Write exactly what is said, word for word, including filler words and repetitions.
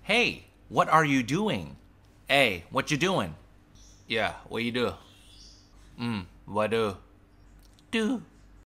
Hey, what are you doing? Hey, what you doing? Yeah, what you do? Mm, what do? Do.